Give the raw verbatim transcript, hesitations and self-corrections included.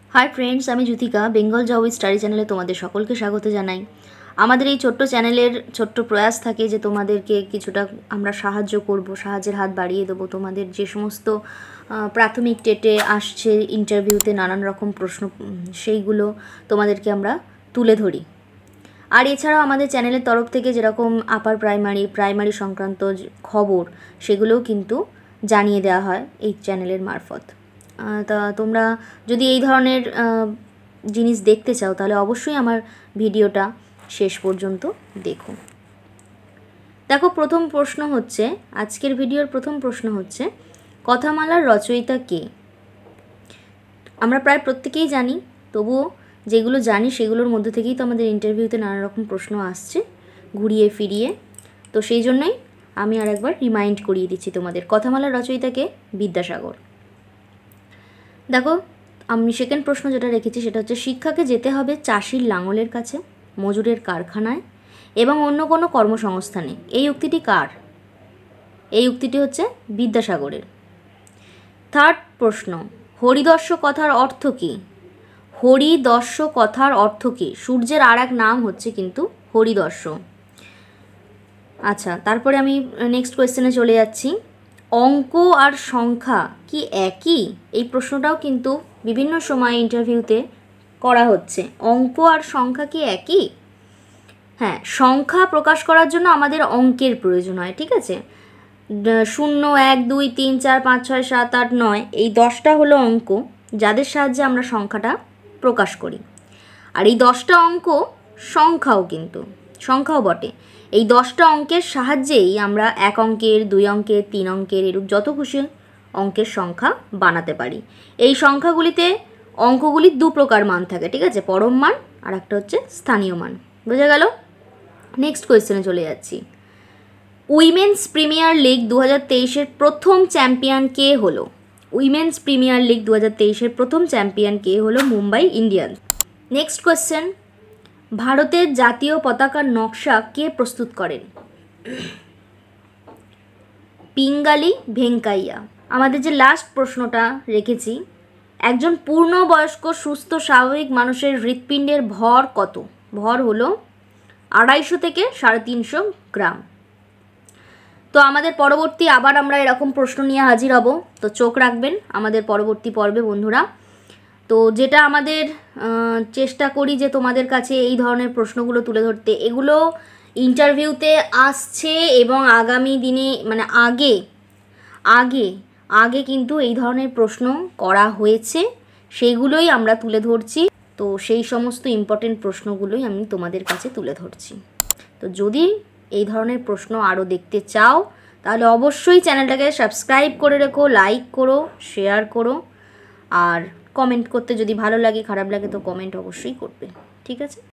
Hi friends आमी ज्योतिका बेंगल जब study चैनले तुम्हारे सकल के स्वागत जानाई। आमादेर एई छोट्ट चैनेलेर छोट्ट प्रयास थाके जे तोमादेरके किछुटा आमरा साहाज्य करब, साहाज्येर हाथ बाड़िये देब। तोमादेर जे समस्त प्राथमिक टेटे आसछे इंटरभिउते नानान रकम प्रश्न सेइगुलो तोमादेरके आमरा तुले धरि। और एछाड़ाओ आमादेर चैनेलेर तरफ थेके जेरकम आपार प्राइमारि प्राइमारि संक्रांत खबर सेगुलोও किन्तु जानिये देওয়া হয় এই চ্যানেলের মারফত। তা তোমরা যদি এই ধরনের জিনিস দেখতে চাও তাহলে অবশ্যই আমার ভিডিওটা শেষ পর্যন্ত দেখো। দেখো প্রথম প্রশ্ন হচ্ছে, আজকের ভিডিওর প্রথম প্রশ্ন হচ্ছে কথামালার রচয়িতা কে? আমরা প্রায় প্রত্যেকেই জানি, তবুও যেগুলো জানি সেগুলোর মধ্যে থেকেই তো আমাদের ইন্টারভিউতে নানা রকম প্রশ্ন আসছে ঘুরিয়ে ফিরিয়ে। তো সেই জন্যই আমি আরেকবার রিমাইন্ড করিয়ে দিচ্ছি তোমাদের, কথামালার রচয়িতা কে? বিদ্যাসাগর। দেখো আমি সেকেন্ড প্রশ্ন যেটা রেখেছি সেটা হচ্ছে শিক্ষাকে যেতে হবে চাষির লাঙলের কাছে, মজুরের কারখানায় এবং অন্য কোনো কর্মসংস্থানে। এই উক্তিটি কার? এই উক্তিটি হচ্ছে বিদ্যাসাগরের। থার্ড প্রশ্ন, হরিদর্শ কথার অর্থ কী? হরিদর্শ কথার অর্থ কী? সূর্যের আর এক নাম হচ্ছে কিন্তু হরিদর্শ। আচ্ছা, তারপরে আমি নেক্সট কোয়েশ্চেনে চলে যাচ্ছি। অঙ্ক আর সংখ্যা কি একই? এই প্রশ্নটাও কিন্তু বিভিন্ন সময় ইন্টারভিউতে করা হচ্ছে। অঙ্ক আর সংখ্যা কি একই? হ্যাঁ, সংখ্যা প্রকাশ করার জন্য আমাদের অঙ্কের প্রয়োজন হয়, ঠিক আছে। শূন্য, এক, দুই, তিন, চার, পাঁচ, ছয়, সাত, আট, নয়, এই দশটা হলো অঙ্ক যাদের সাহায্যে আমরা সংখ্যাটা প্রকাশ করি। আর এই দশটা অঙ্ক সংখ্যাও কিন্তু সংখ্যাও বটে। এই দশটা অঙ্কের সাহায্যেই আমরা এক অঙ্কের, দুই অঙ্কের, তিন অঙ্কের এরূপ যত খুশি অঙ্কের সংখ্যা বানাতে পারি। এই সংখ্যাগুলিতে অঙ্কগুলির দু প্রকার মান থাকে, ঠিক আছে, পরম মান আর একটা হচ্ছে স্থানীয় মান। বোঝা গেল? নেক্সট কোয়েশ্চেনে চলে যাচ্ছি। উইমেন্স প্রিমিয়ার লিগ দু হাজার তেইশের প্রথম চ্যাম্পিয়ন কে হলো? উইমেন্স প্রিমিয়ার লিগ দু হাজার তেইশের প্রথম চ্যাম্পিয়ন কে হলো? মুম্বাই ইন্ডিয়ান্স। নেক্সট কোয়েশ্চেন, ভারতের জাতীয় পতাকার নকশা কে প্রস্তুত করেন? পিঙ্গালি ভেঙ্কাইয়া। আমাদের যে লাস্ট প্রশ্নটা রেখেছি, একজন পূর্ণবয়স্ক সুস্থ স্বাভাবিক মানুষের হৃৎপিণ্ডের ভর কত? ভর হলো আড়াইশো থেকে সাড়ে তিনশো গ্রাম। তো আমাদের পরবর্তী আবার আমরা এরকম প্রশ্ন নিয়ে হাজির হব, তো চোখ রাখবেন আমাদের পরবর্তী পর্বে বন্ধুরা। তো যেটা আমাদের চেষ্টা করি যে তোমাদের কাছে এই ধরনের প্রশ্নগুলো তুলে ধরতে, এগুলো ইন্টারভিউতে আসছে এবং আগামী দিনে মানে আগে আগে আগে কিন্তু এই ধরনের প্রশ্ন করা হয়েছে, সেইগুলোই আমরা তুলে ধরছি। তো সেই সমস্ত ইম্পর্টেন্ট প্রশ্নগুলোই আমি তোমাদের কাছে তুলে ধরছি। তো যদি এই ধরনের প্রশ্ন আরও দেখতে চাও তাহলে অবশ্যই চ্যানেলটাকে সাবস্ক্রাইব করে রেখো, লাইক করো, শেয়ার করো, আর কমেন্ট করতে যদি ভালো লাগে, খারাপ লাগে তো কমেন্ট অবশ্যই করবে, ঠিক আছে।